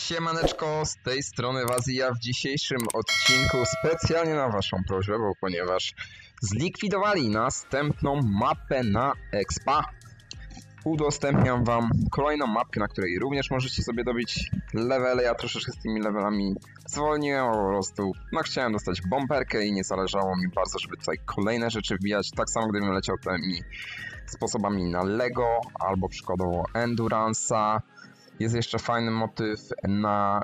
Siemaneczko, z tej strony Wazija. W dzisiejszym odcinku specjalnie na waszą prośbę, bo ponieważ zlikwidowali następną mapę na Expa, udostępniam wam kolejną mapkę, na której również możecie sobie dobić levele. Ja troszeczkę z tymi levelami zwolniłem, po prostu chciałem dostać bomberkę i nie zależało mi bardzo, żeby tutaj kolejne rzeczy wbijać. Tak samo gdybym leciał tymi sposobami na Lego albo przykładowo Endurance'a. Jest jeszcze fajny motyw na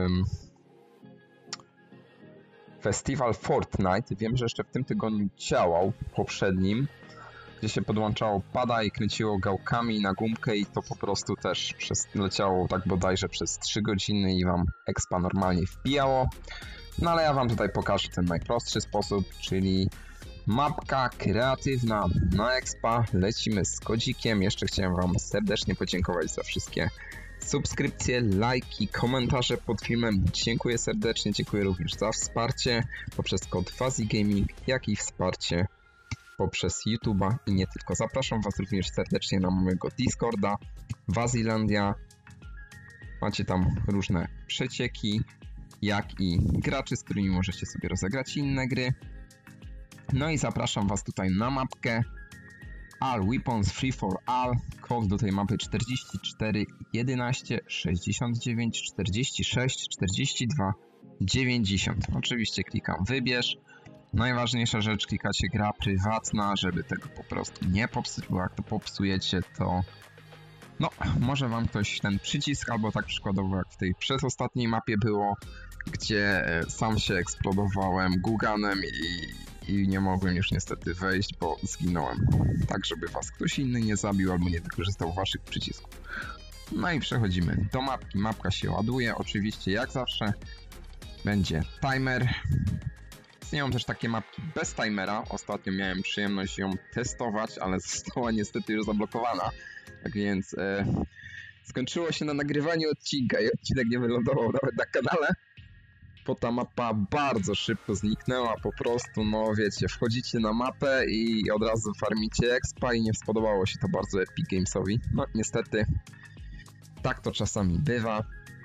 Festival Fortnite. Wiem, że jeszcze w tym tygodniu działał, poprzednim, gdzie się podłączało pada i kręciło gałkami na gumkę i to po prostu też leciało tak bodajże przez 3 godziny i wam expa normalnie wbijało. No ale ja wam tutaj pokażę ten najprostszy sposób, czyli mapka kreatywna na expa. Lecimy z kodzikiem. Jeszcze chciałem wam serdecznie podziękować za wszystkie subskrypcje, lajki, komentarze pod filmem. Dziękuję serdecznie, dziękuję również za wsparcie poprzez kod VaziGaming, jak i wsparcie poprzez YouTube'a i nie tylko. Zapraszam was również serdecznie na mojego Discorda, Wazilandia. Macie tam różne przecieki, jak i graczy, z którymi możecie sobie rozegrać inne gry. No i zapraszam was tutaj na mapkę All Weapons Free for All. Kod do tej mapy 44 11 69 46 42 90. Oczywiście klikam wybierz. Najważniejsza rzecz, klikacie gra prywatna, żeby tego po prostu nie popsuć, bo jak to popsujecie, to no, może wam ktoś ten przycisk, albo tak przykładowo jak w tej przedostatniej mapie było, gdzie sam się eksplodowałem guganem i nie mogłem już niestety wejść, bo zginąłem. Tak, żeby was ktoś inny nie zabił albo nie wykorzystał waszych przycisków. No i przechodzimy do mapki. Mapka się ładuje. Oczywiście jak zawsze będzie timer. Istnieją też takie mapki bez timera. Ostatnio miałem przyjemność ją testować, ale została niestety już zablokowana. Tak więc skończyło się na nagrywaniu odcinka i odcinek nie wylądował nawet na kanale. Bo ta mapa bardzo szybko zniknęła, po prostu, no wiecie, wchodzicie na mapę i od razu farmicie expa i nie spodobało się to bardzo Epic Gamesowi. No niestety, tak to czasami bywa.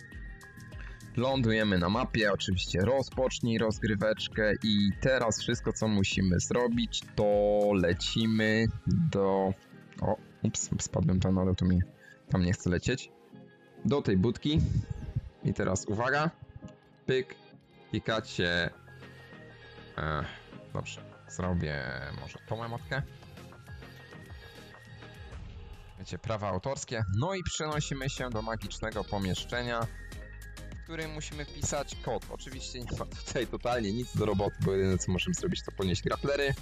Lądujemy na mapie, oczywiście rozpocznij rozgryweczkę i teraz wszystko co musimy zrobić to lecimy do... O, ups, spadłem tam, ale to mi tam nie chce lecieć. Do tej budki i teraz uwaga, pyk. Klikacie... Dobrze, zrobię może tą emotkę. Wiecie, prawa autorskie. No i przenosimy się do magicznego pomieszczenia, w którym musimy wpisać kod. Oczywiście nie ma tutaj totalnie nic do roboty, bo jedyne co możemy zrobić to podnieść grapplery.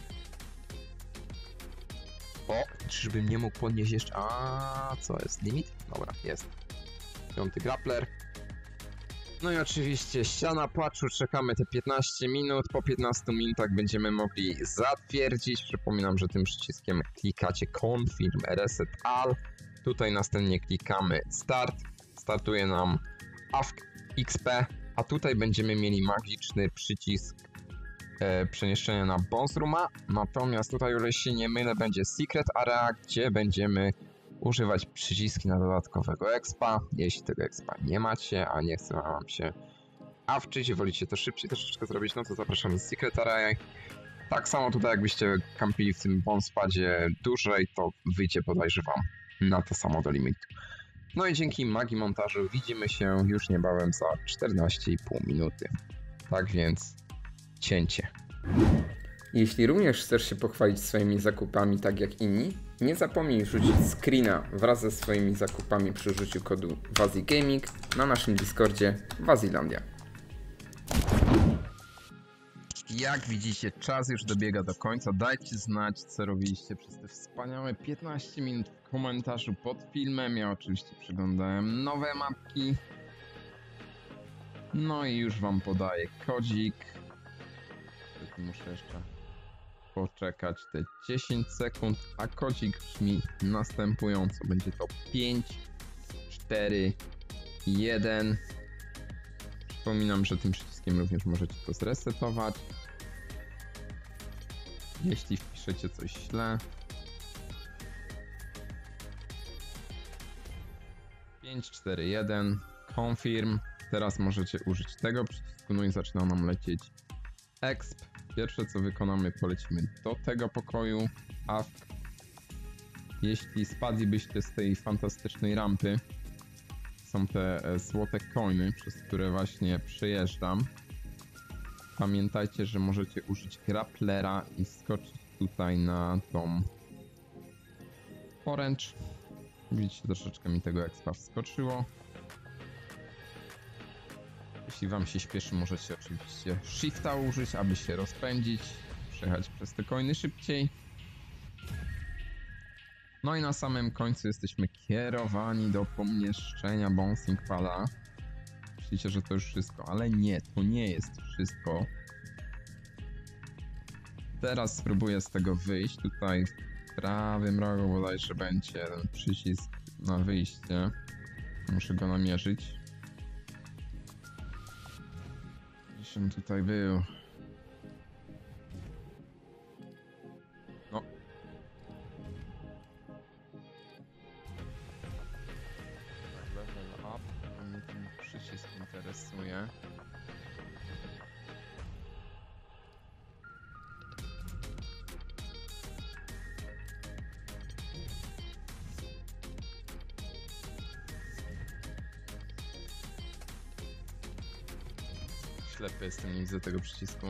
O, czyżbym nie mógł podnieść jeszcze... A, co jest? Limit? Dobra, jest. 5. grappler. No i oczywiście ściana płaczu, czekamy te 15 minut, po 15 minutach będziemy mogli zatwierdzić. Przypominam, że tym przyciskiem klikacie Confirm Reset All. Tutaj następnie klikamy Start, startuje nam AFK XP, a tutaj będziemy mieli magiczny przycisk przemieszczenia na Boss Rooma. Natomiast tutaj, o ile się nie mylę, będzie Secret Area, gdzie będziemy używać przyciski na dodatkowego expa. Jeśli tego expa nie macie, a nie chce wam się awczyć i wolicie to szybciej troszeczkę zrobić, no to zapraszamy z Secret Area. Tak samo tutaj jakbyście kampili w tym bonspadzie dłużej, to wyjdzie bodajże wam na to samo do limitu. No i dzięki magii montażu widzimy się już niebawem za 14,5 minuty. Tak więc cięcie. Jeśli również chcesz się pochwalić swoimi zakupami tak jak inni, nie zapomnij rzucić screena wraz ze swoimi zakupami przy użyciu kodu VaziGaming na naszym Discordzie Wazilandia. Jak widzicie, czas już dobiega do końca. Dajcie znać, co robiliście przez te wspaniałe 15 minut w komentarzu pod filmem. Ja oczywiście przeglądałem nowe mapki. No i już wam podaję kodzik. Muszę jeszcze poczekać te 10 sekund, a kodzik brzmi następująco. Będzie to 5, 4, 1. Przypominam, że tym przyciskiem również możecie to zresetować. Jeśli wpiszecie coś źle. 5, 4, 1. Confirm. teraz możecie użyć tego przycisku, no i zaczyna nam lecieć exp. Pierwsze co wykonamy, polecimy do tego pokoju, a jeśli spadlibyście z tej fantastycznej rampy, są te złote coiny, przez które właśnie przejeżdżam. Pamiętajcie, że możecie użyć grapplera i skoczyć tutaj na tą orange. Widzicie, troszeczkę mi tego expa wskoczyło. Jeśli wam się śpieszy, możecie oczywiście shifta użyć, aby się rozpędzić, przejechać przez te coiny szybciej. No i na samym końcu jesteśmy kierowani do pomieszczenia bouncing pada. Myślicie, że to już wszystko, ale nie, to nie jest wszystko. Teraz spróbuję z tego wyjść. Tutaj w prawym rogu bodajże będzie ten przycisk na wyjście. Muszę go namierzyć. Gdzieś on tutaj był. No. Level up. Mnie ten przycisk interesuje. Ślepy jestem, nie widzę tego przycisku.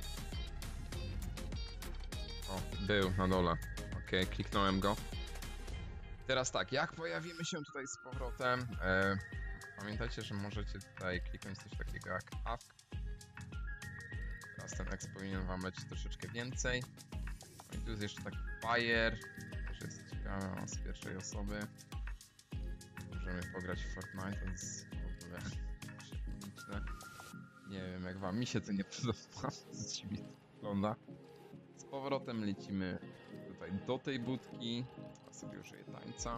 O, był na dole. Ok, kliknąłem go. Teraz tak, jak pojawimy się tutaj z powrotem, pamiętajcie, że możecie tutaj kliknąć coś takiego jak AFK. Teraz ten X powinien wam lecieć troszeczkę więcej. No i tu jest jeszcze taki fire, że jest ciekawe z pierwszej osoby. Możemy pograć w Fortnite, to jest w ogóle szybko. Nie wiem jak wam, mi się to nie podoba, z dziwnie to wygląda. Z powrotem lecimy tutaj do tej budki, ja sobie użyję tańca.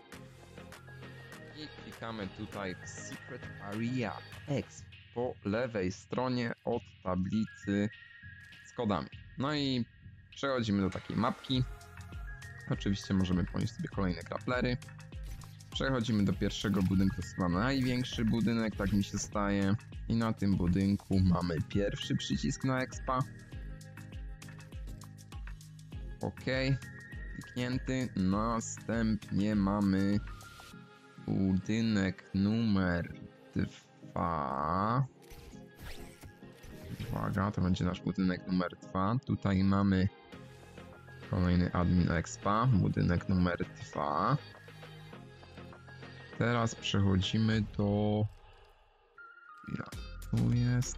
I klikamy tutaj w Secret Area X po lewej stronie od tablicy z kodami. No i przechodzimy do takiej mapki. Oczywiście możemy ponieść sobie kolejne grapplery. Przechodzimy do pierwszego budynku, to jest chyba największy budynek, tak mi się staje. I na tym budynku mamy pierwszy przycisk na expa. Ok, kliknięty. Następnie mamy budynek numer 2. Uwaga, to będzie nasz budynek numer 2. Tutaj mamy kolejny admin expa, budynek numer 2. Teraz przechodzimy do... Tu jest...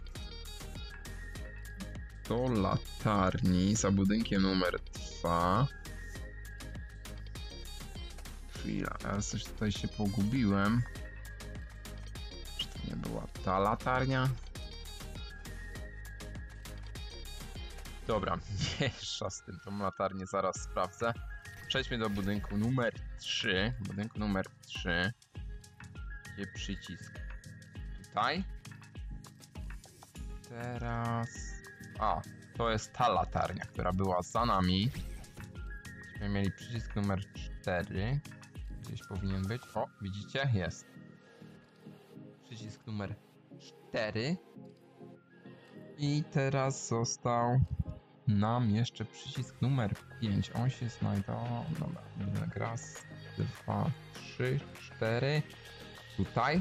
Do latarni za budynkiem numer 2. Chwila, ja coś tutaj się pogubiłem. Czy to nie była ta latarnia? Dobra, mniejsza z tym, tą latarnię zaraz sprawdzę. Przejdźmy do budynku numer 3. Budynku numer 3. Gdzie przycisk? Tutaj. Teraz... A, to jest ta latarnia, która była za nami. Byśmy mieli przycisk numer 4. Gdzieś powinien być. O, widzicie? Jest. Przycisk numer 4. I teraz został nam jeszcze przycisk numer 5. On się znajdował. Dobra, budynek raz, 2, 3, 4. Tutaj.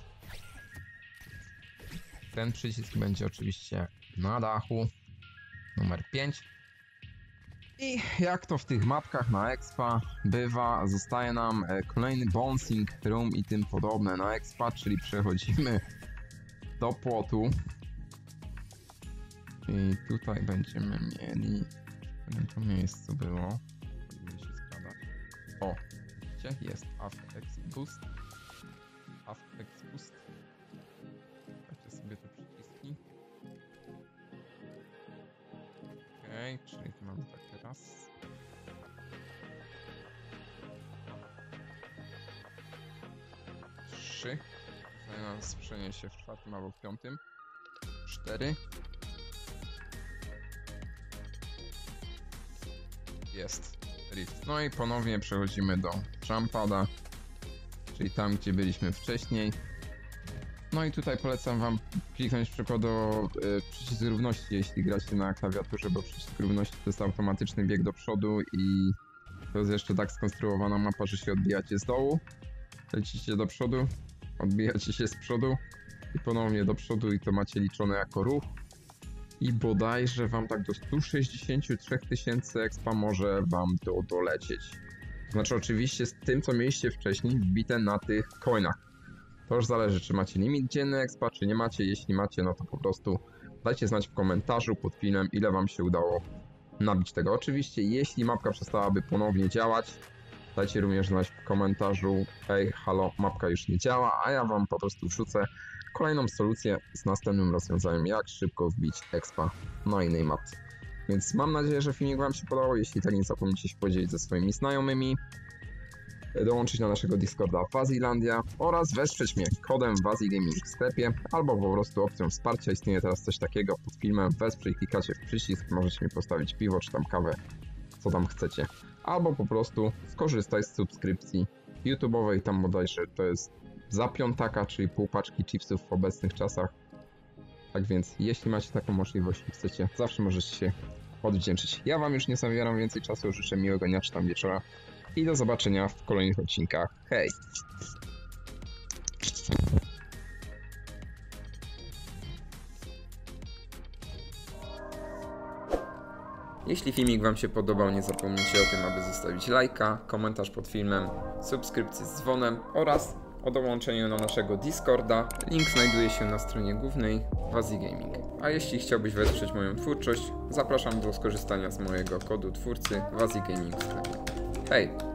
Ten przycisk będzie oczywiście na dachu. Numer 5. I jak to w tych mapkach na expa bywa, zostaje nam kolejny bouncing room i tym podobne na expa, czyli przechodzimy do płotu. I tutaj będziemy mieli... W tym miejscu było. Ile się składa. O, widzicie? Jest AFK Boost. AFK Boost. Dajcie sobie te przyciski. Okej, czyli tu mamy takie raz. Trzy. Tutaj nas przeniesie w czwartym albo w piątym. 4. Jest lift. No i ponownie przechodzimy do jumpada, czyli tam gdzie byliśmy wcześniej. No i tutaj polecam wam kliknąć przykładowo przycisk równości, jeśli gracie na klawiaturze, bo przycisk równości to jest automatyczny bieg do przodu i to jest jeszcze tak skonstruowana mapa, że się odbijacie z dołu, lecicie do przodu, odbijacie się z przodu i ponownie do przodu i to macie liczone jako ruch. I bodajże wam tak do 163 000 expa może wam dolecieć. Znaczy oczywiście z tym, co mieliście wcześniej wbite na tych coinach. To już zależy, czy macie limit dzienny expa, czy nie macie. Jeśli macie, no to po prostu dajcie znać w komentarzu pod filmem, ile wam się udało nabić tego. Oczywiście, jeśli mapka przestałaby ponownie działać, dajcie również znać w komentarzu: hej, halo, mapka już nie działa, a ja wam po prostu wrzucę kolejną solucję z następnym rozwiązaniem, jak szybko wbić expa na innej mapce. Więc mam nadzieję, że filmik wam się podobał. Jeśli tak, nie zapomnijcie się podzielić ze swoimi znajomymi, dołączyć na naszego Discorda Wazilandia oraz wesprzeć mnie kodem WaziGaming w sklepie, albo po prostu opcją wsparcia. Istnieje teraz coś takiego pod filmem: wesprzyj, klikacie w przycisk, możecie mi postawić piwo czy tam kawę, co tam chcecie. Albo po prostu skorzystaj z subskrypcji YouTube'owej, tam bodajże to jest za piątaka, czyli pół paczki chipsów w obecnych czasach. Tak więc jeśli macie taką możliwość i chcecie, zawsze możecie się odwdzięczyć. Ja wam już nie zabieram więcej czasu, życzę miłego dnia czy tam wieczora i do zobaczenia w kolejnych odcinkach. Hej! Jeśli filmik wam się podobał, nie zapomnijcie o tym, aby zostawić lajka, komentarz pod filmem, subskrypcję z dzwonem oraz o dołączeniu do naszego Discorda. Link znajduje się na stronie głównej WaziGaming. A jeśli chciałbyś wesprzeć moją twórczość, zapraszam do skorzystania z mojego kodu twórcy WaziGaming w sklepie. Hej!